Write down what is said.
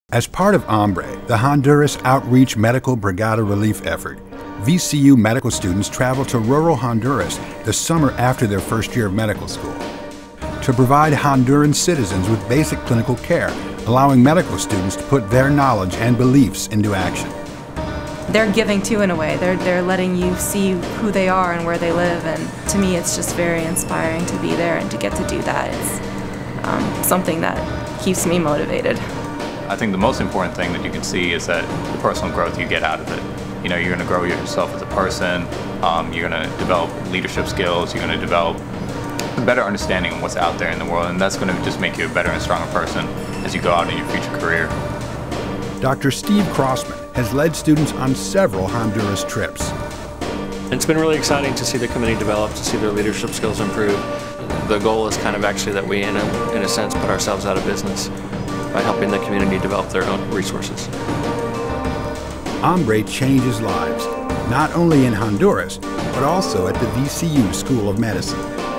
As part of HOMBRE, the Honduras Outreach Medical Brigada Relief Effort, VCU medical students travel to rural Honduras the summer after their first year of medical school to provide Honduran citizens with basic clinical care, allowing medical students to put their knowledge and beliefs into action. They're giving too, in a way. They're letting you see who they are and where they live, and to me it's just very inspiring to be there and to get to do that. It's something that keeps me motivated. I think the most important thing that you can see is that the personal growth you get out of it. You know, you're going to grow yourself as a person, you're going to develop leadership skills, you're going to develop a better understanding of what's out there in the world, and that's going to just make you a better and stronger person as you go out in your future career. Dr. Steve Crossman has led students on several Honduras trips. It's been really exciting to see the committee develop, to see their leadership skills improve. The goal is kind of actually that we, in a sense, put ourselves out of business by helping the community develop their own resources. HOMBRE changes lives, not only in Honduras, but also at the VCU School of Medicine.